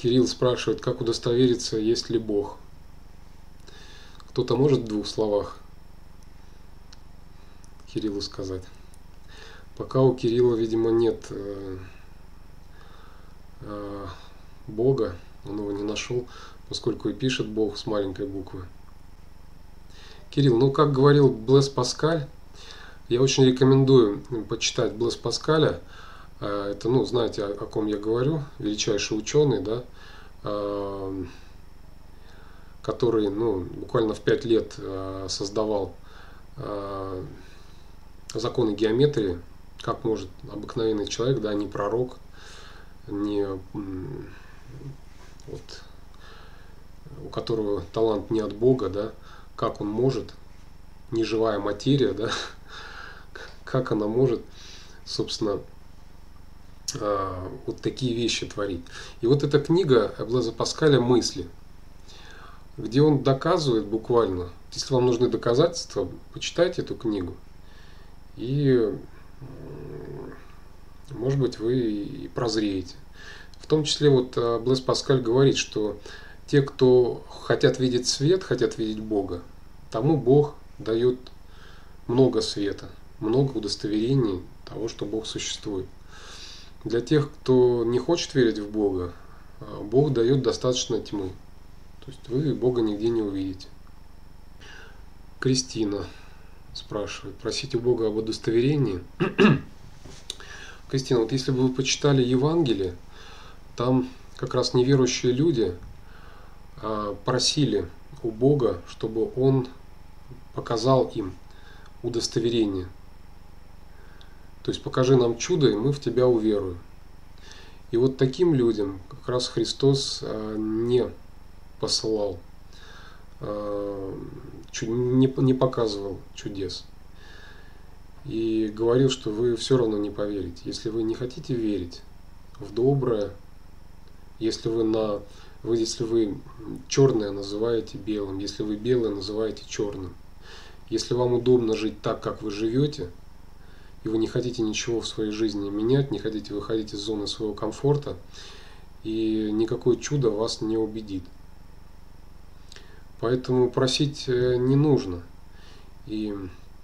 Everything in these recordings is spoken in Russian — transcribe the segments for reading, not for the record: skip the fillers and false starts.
Кирилл спрашивает, как удостовериться, есть ли Бог. Кто-то может в двух словах Кириллу сказать? Пока у Кирилла, видимо, нет Бога, он его не нашел, поскольку и пишет Бог с маленькой буквы. Кирилл, ну как говорил Блэс Паскаль, я очень рекомендую почитать Блэс Паскаля. Это, ну, знаете, о ком я говорю, величайший ученый, да, который, ну, буквально в 5 лет создавал законы геометрии, как может обыкновенный человек, да, не пророк, не вот, у которого талант не от Бога, да, как он может, неживая материя, да, как она может, собственно, вот такие вещи творить. И вот эта книга Блэза Паскаля «Мысли», где он доказывает буквально, если вам нужны доказательства, почитайте эту книгу. И, может быть, вы и прозреете. В том числе вот Блэз Паскаль говорит, что те, кто хотят видеть свет, хотят видеть Бога, тому Бог дает много света, много удостоверений того, что Бог существует. Для тех, кто не хочет верить в Бога, Бог дает достаточно тьмы. То есть вы Бога нигде не увидите. Кристина спрашивает, просить у Бога об удостоверении. Кристина, вот если бы вы почитали Евангелие, там как раз неверующие люди просили у Бога, чтобы Он показал им удостоверение. То есть покажи нам чудо, и мы в Тебя уверуем. И вот таким людям как раз Христос не посылал, не показывал чудес. И говорил, что вы все равно не поверите. Если вы не хотите верить в доброе, если вы черное называете белым, если вы белое называете черным, если вам удобно жить так, как вы живете, и вы не хотите ничего в своей жизни менять, не хотите выходить из зоны своего комфорта, и никакое чудо вас не убедит. Поэтому просить не нужно. И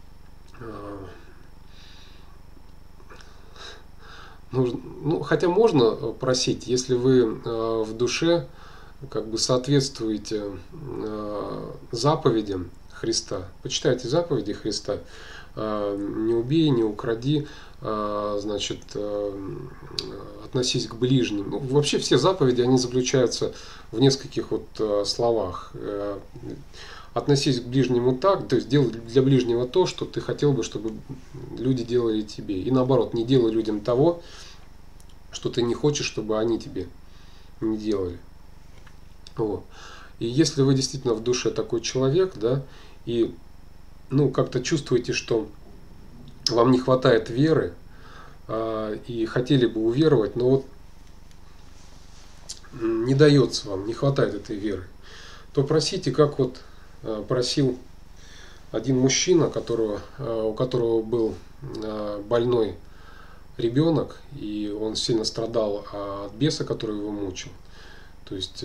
ну, хотя можно просить, если вы в душе как бы соответствуете заповедям Христа. Почитайте заповеди Христа. Не убей, не укради, значит, относись к ближним. Ну, вообще все заповеди, они заключаются в нескольких вот словах. Относись к ближнему так, то есть делай для ближнего то, что ты хотел бы, чтобы люди делали тебе. И наоборот, не делай людям того, что ты не хочешь, чтобы они тебе не делали. Вот. И если вы действительно в душе такой человек, да, и ну, как-то чувствуете, что вам не хватает веры, и хотели бы уверовать, но вот не дается вам, не хватает этой веры, то просите, как вот просил один мужчина, у которого был больной ребенок, и он сильно страдал от беса, который его мучил. То есть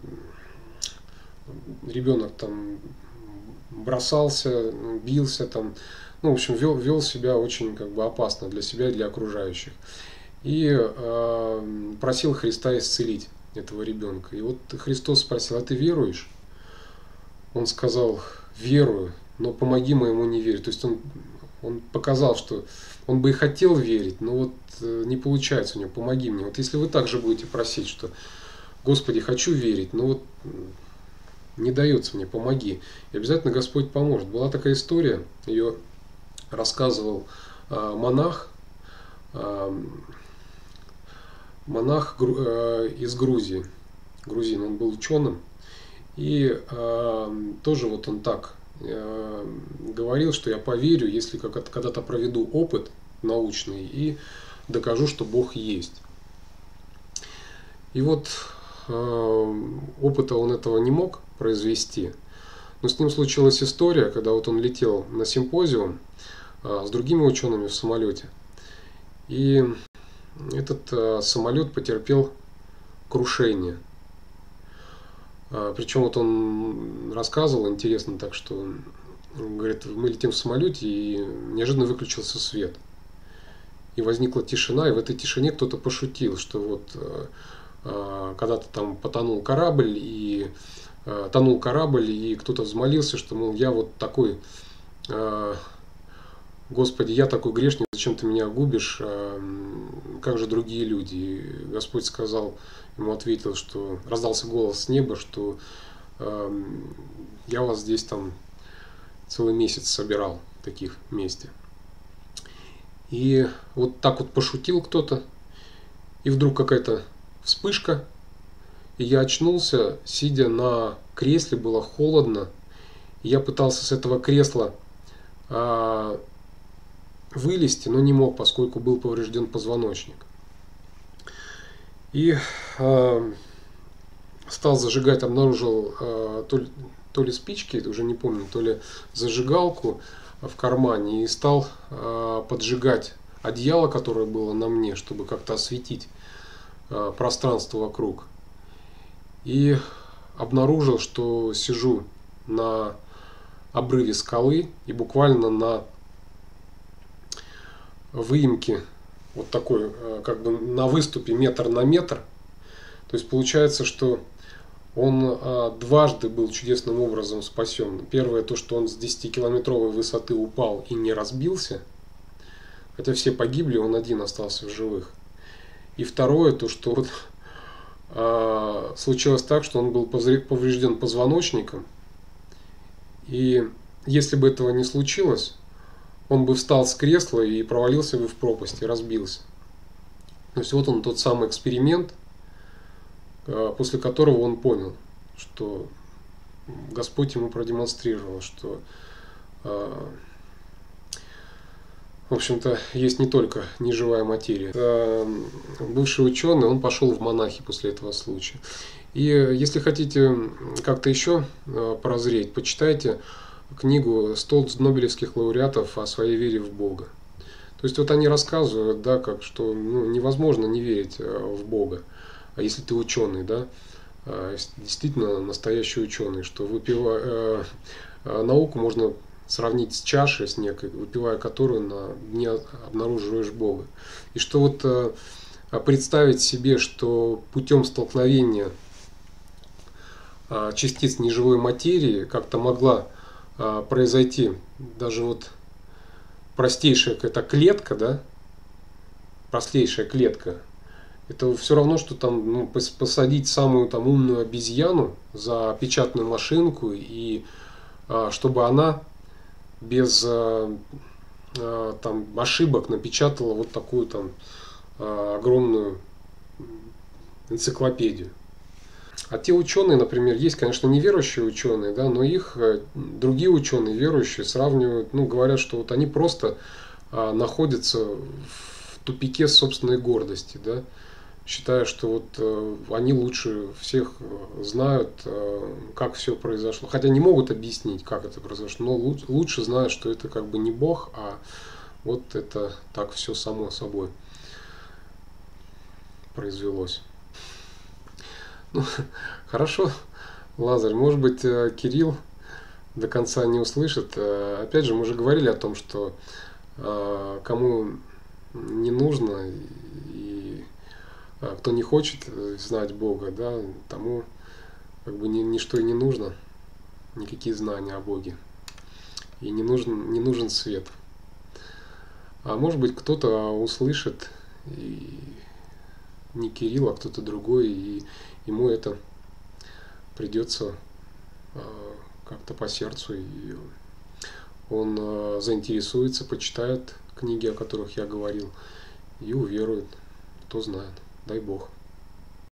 ребенок там бросался, бился там, ну, в общем, вел себя очень как бы опасно для себя и для окружающих. И просил Христа исцелить этого ребенка. И вот Христос спросил, а ты веруешь? Он сказал, верую, но помоги моему неверию. То есть он показал, что он бы и хотел верить, но вот не получается у него, помоги мне. Вот если вы также будете просить, что Господи, хочу верить, но вот не дается мне, помоги. И обязательно Господь поможет. Была такая история, ее рассказывал монах из Грузии. Грузин, он был ученым. И тоже вот он так говорил, что я поверю, если когда-то проведу опыт научный и докажу, что Бог есть. И вот опыта он этого не мог произвести. Но с ним случилась история, когда вот он летел на симпозиум с другими учеными в самолете. И этот самолет потерпел крушение. Причем вот он рассказывал интересно так, что он говорит, мы летим в самолете, и неожиданно выключился свет. И возникла тишина, и в этой тишине кто-то пошутил, что вот когда-то там тонул корабль, и кто-то взмолился, что, мол, я вот такой, Господи, я такой грешник, зачем ты меня губишь, как же другие люди? И Господь сказал, ему ответил, что раздался голос с неба, что я вас здесь там целый месяц собирал таких вместе. И вот так вот пошутил кто-то, и вдруг какая-то вспышка, и я очнулся, сидя на кресле, было холодно, и я пытался с этого кресла вылезти, но не мог, поскольку был поврежден позвоночник. И стал зажигать, обнаружил то ли спички, уже не помню, то ли зажигалку в кармане, и стал поджигать одеяло, которое было на мне, чтобы как-то осветить пространство вокруг. И обнаружил, что сижу на обрыве скалы, и буквально на выемке, вот такой, как бы на выступе метр на метр. То есть получается, что он дважды был чудесным образом спасен. Первое, то, что он с 10-километровой высоты упал и не разбился, хотя все погибли, он один остался в живых. И второе, то, что вот, случилось так, что он был поврежден позвоночником, и если бы этого не случилось, он бы встал с кресла и провалился бы в пропасть и разбился. То есть вот он тот самый эксперимент, после которого он понял, что Господь ему продемонстрировал, что в общем-то есть не только неживая материя. Бывший ученый, он пошел в монахи после этого случая. И если хотите как-то еще прозреть, почитайте книгу «100 нобелевских лауреатов о своей вере в Бога». То есть вот они рассказывают, да, как что невозможно не верить в Бога, а если ты ученый, да, действительно настоящий ученый, что науку можно сравнить с чашей, с некой, выпивая которую на дне обнаруживаешь Бога. И что вот представить себе, что путем столкновения частиц неживой материи как-то могла произойти даже вот простейшая какая-то клетка, да, простейшая клетка, это все равно, что там посадить самую там умную обезьяну за печатную машинку, и чтобы она без там ошибок напечатала вот такую там огромную энциклопедию. А те ученые, например, есть, конечно, неверующие ученые, да, но их другие ученые, верующие, сравнивают, говорят, что вот они просто находятся в тупике собственной гордости, да, считая, что вот они лучше всех знают, как все произошло. Хотя не могут объяснить, как это произошло, но лучше знают, что это как бы не Бог, а вот это так все само собой произвелось. Ну, хорошо, Лазарь, может быть, Кирилл до конца не услышит. Опять же, мы уже говорили о том, что кому не нужно и кто не хочет знать Бога, да, тому как бы ничто и не нужно, никакие знания о Боге. И не нужен свет. А может быть, кто-то услышит, и не Кирилл, а кто-то другой, и ему это придется как-то по сердцу, и он заинтересуется, почитает книги, о которых я говорил, и уверует, кто знает. Дай Бог.